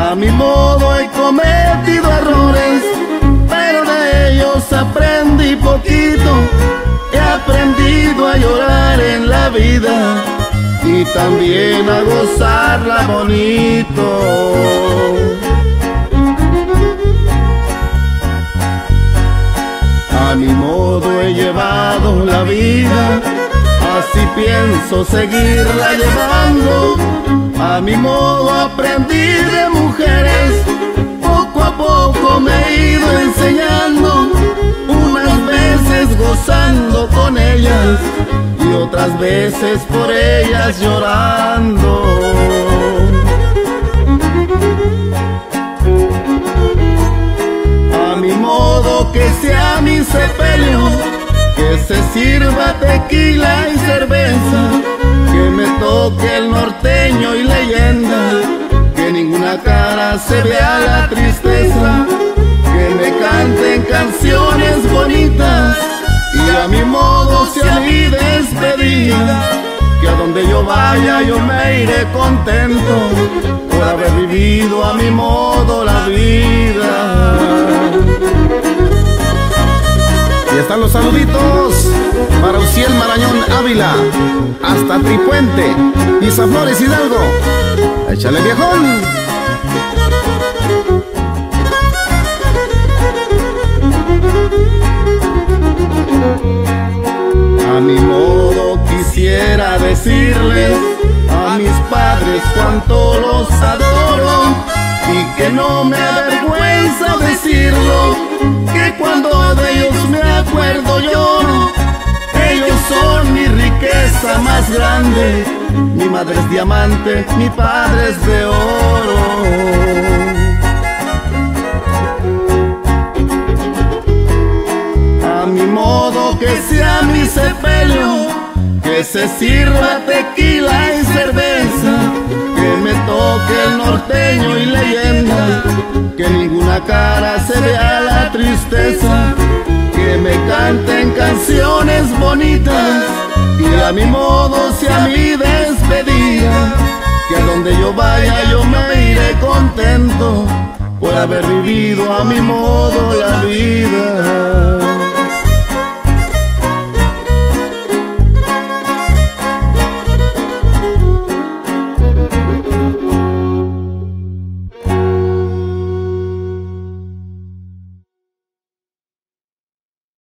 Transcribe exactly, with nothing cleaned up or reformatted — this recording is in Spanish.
A mi modo he cometido errores, pero de ellos aprendí poquito. He aprendido a llorar en la vida y también a gozarla bonito. A mi modo he llevado la vida, así pienso seguirla llevando. A mi modo aprendí de mujeres, poco a poco me he ido enseñando. Unas veces gozando con ellas y otras veces por ellas llorando. A mi modo que sea mi sepelio, que se sirva tequila y cerveza, que me toque el norteño y leyenda, que ninguna cara se vea la tristeza, que me canten canciones bonitas y a mi modo sea mi despedida, que a donde yo vaya yo me iré contento por haber vivido a mi modo la vida. Y están los saluditos para Uciel Marañón Ávila, hasta Tripuente, Izaflores Hidalgo. Échale, viejón. A mi modo quisiera decirles a mis padres cuánto los adoro y que no me avergüenza decirlo, que cuando de ellos me acuerdo lloro. Ellos son mi riqueza más grande, mi madre es diamante, mi padre es de oro. A mi modo que sea mi sepelio, que se sirva tequila y cerveza, que me toque el norteño y leyenda, que ninguna cara se vea la tristeza, que me canten canciones bonitas y a mi modo sea mi despedida, que a donde yo vaya yo me iré contento por haber vivido a mi modo la vida.